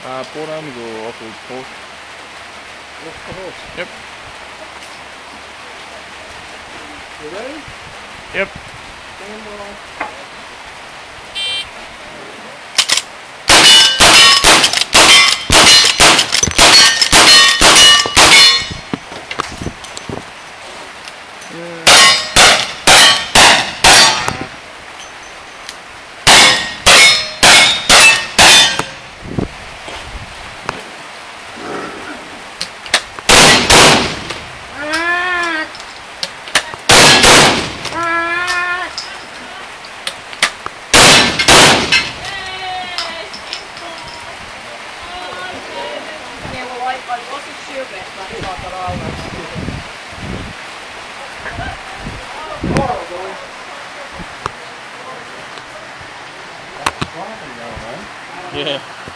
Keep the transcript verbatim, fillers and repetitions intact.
Uh, four arms or off the horse? Off the horse. Yep. You ready? Yep. Stand by. I wasn't sure about that, I thought I was. That's fine, you know, man. Yeah.